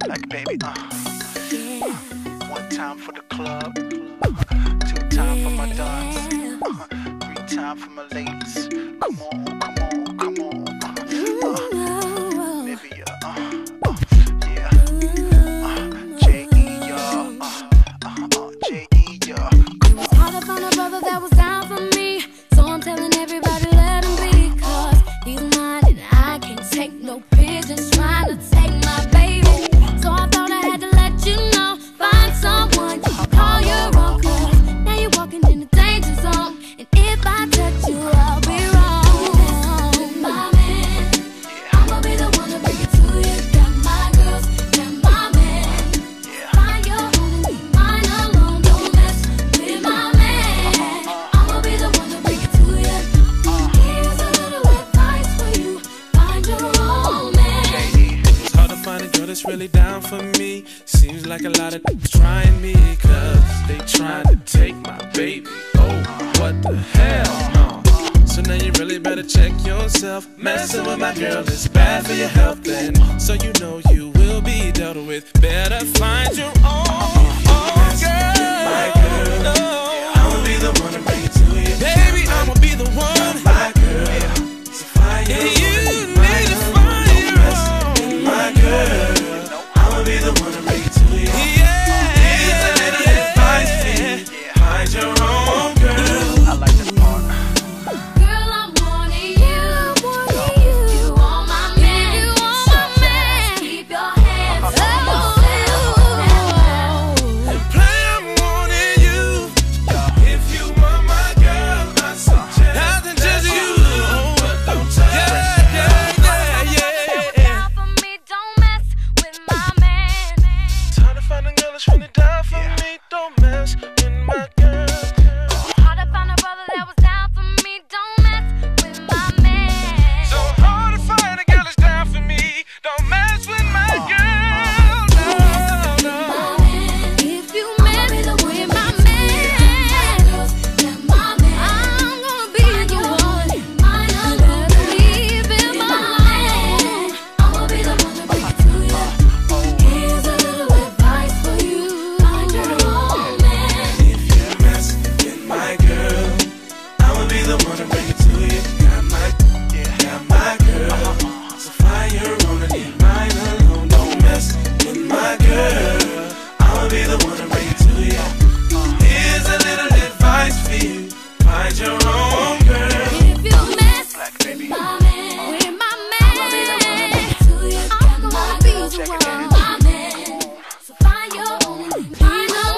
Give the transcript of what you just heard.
Like baby, one time for the club, two time for my dogs, three time for my ladies. Come on, come on, come on. Baby, yeah. J.E. y'all, J.E. y'all. It was hard to find a brother that was down for me, so I'm telling everybody let him be, 'cause he's mine and I can't take no pigeons trying to take my baby. So I thought I had to let you know, find someone you can call your own, 'cause now you're walking in the danger zone, and if I touch you, I'll be wrong. My man, I'ma be the one to bring it to you. Got my girls, got my man. Find your own and leave mine alone. Don't mess with my man. I'ma be the one to bring it to you. Here's a little advice for you. Find your own man. It's hard to find a girl that's really down for me. Seems like a lot of trying me, 'cause they trying to take my baby. Oh, what the hell, no. So now you really better check yourself. Messing with my girl is bad for your health, and so you know you will be dealt with. Better find your own girl. My girl, No. I'ma be the one to bring it to you. Baby, I'ma be the one. My girl, so find your And own. you need to find your own. My girl, I'ma be the one to bring it to you. Here's a little advice for you. Find your own girl. I like this part. Girl, I'm wanting you. You want my man. You want my man. Keep your hands off And play, I'm wanting you. If you want my girl, I suggest Nothing just you. but don't touch Yeah, down for me, don't mess with my man. Time to find a girl that's really down for me. Don't mess with my girl. Hard to find a brother that was down for me, don't mess with my man. So hard to find a girl that's down for me. Don't mess with my girl. No, no. If you mess with my man, I'm gonna be the one. Believe in my man. I'ma be the one to bring it to you. Here's a little advice for you. Find your own man. If you mess with my girl, I'ma be the one to bring it to you. Got my girl, so find your own and leave mine alone. Don't mess with my girl, I'ma be the one to bring it to you. Here's a little advice for you. Find your own girl. If you mess Baby. with my man, I'ma be the one to bring it to you. I'm gonna be the one. My man, so find your own. Find your